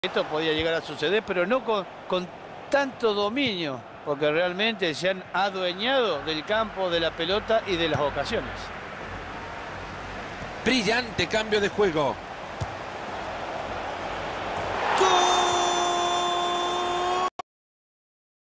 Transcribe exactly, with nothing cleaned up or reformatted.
Esto podía llegar a suceder, pero no con, con tanto dominio, porque realmente se han adueñado del campo, de la pelota y de las ocasiones. Brillante cambio de juego.